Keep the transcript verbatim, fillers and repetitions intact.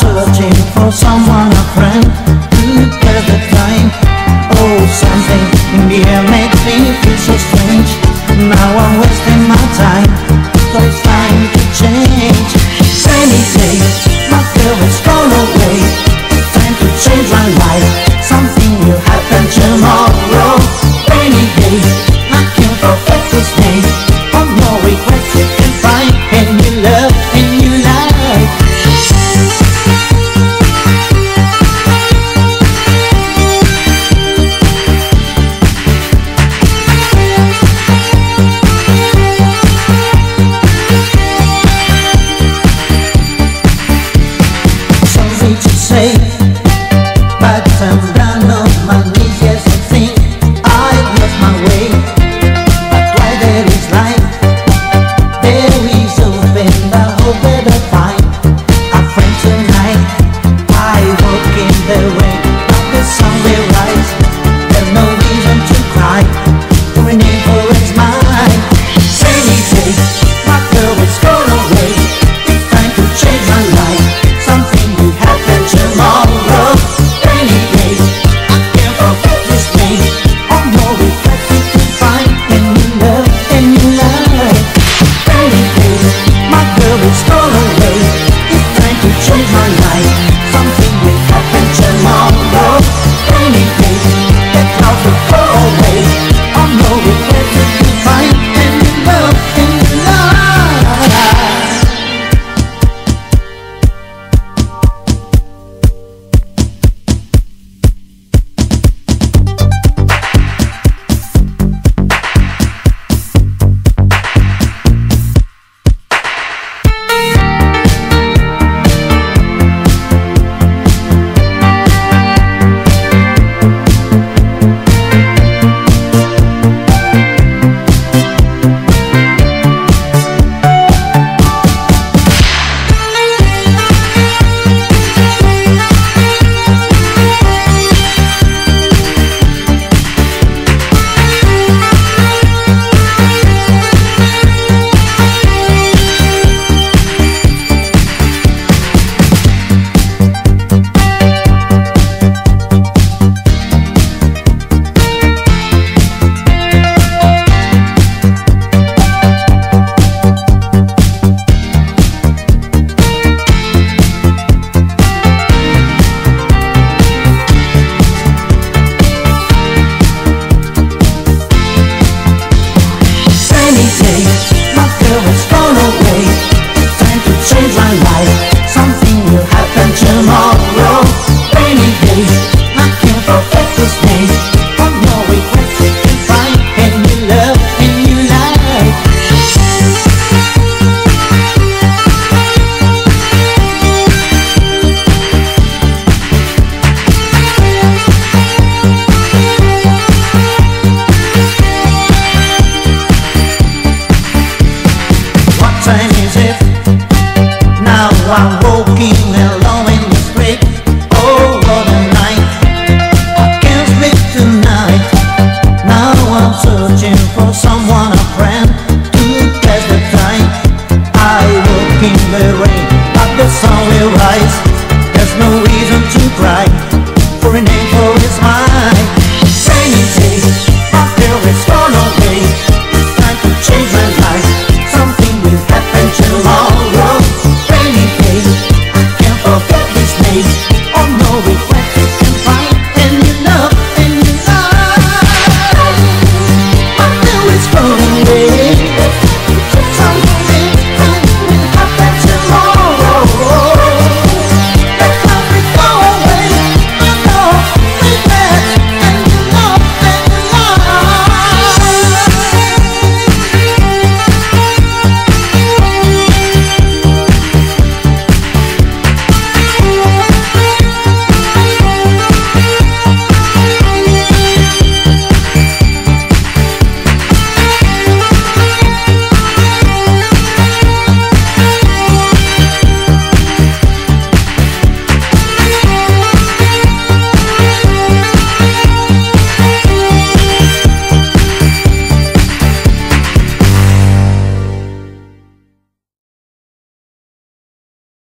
searching for someone, a friend, to pass the time. Oh, something in the air makes me feel so strange. Now I'm wasting my time, so it's time to change. Rainy day, my girl has gone away. It's time to change my life. Something will happen tomorrow. Rainy day, I can't forget this day. Oh, no regrets you can find in your love, in your life. Sorry to say, but I'm down on my knees. Yes, I think I've lost my way. But why there is life, there is open. I hope that I find a friend tonight. I walk in the rain, but the sun will rise. There's no reason to cry, for an angel is mine. Rainy day, my girl is gone away. It's time to change my life. Something will happen tomorrow. Rainy day, I can't forget this day. Oh, no regrets you can find in your love, in your life. Rainy day, my girl is gone away. It's time to change my life.